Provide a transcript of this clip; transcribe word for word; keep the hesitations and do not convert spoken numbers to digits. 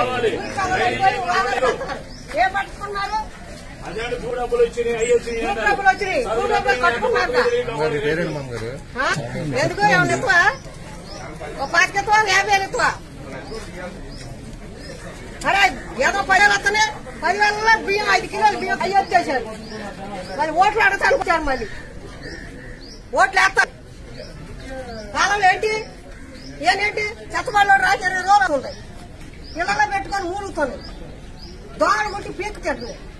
ఏ పట్టుకున్నారు డబ్బులు వచ్చినాయి డబ్బులు వచ్చినాయి కట్టుకున్నారు ఎందుకు ఏమన్నా ఎక్కువ ఒక పాతిక ఎక్కువ యాభై వేలు ఎక్కువ అరే ఏదో పదివేలు వస్తున్నాయి పదివేల బియ్యం ఐదు కిలోలు బియ్యం అయ్యి వచ్చేసారు మరి ఓట్లు అడగటానికి వచ్చారు మళ్ళీ ఓట్లు వేస్తారు కాలంలో ఏంటి ఏనేంటి చెత్తబడిలో రాజు ఇరవై రోజులు ఉంటాయి ఇళ్లలో పెట్టుకొని మూలుగుతున్నాయి దోమలు కొట్టి పీక్కు తింటున్నాయి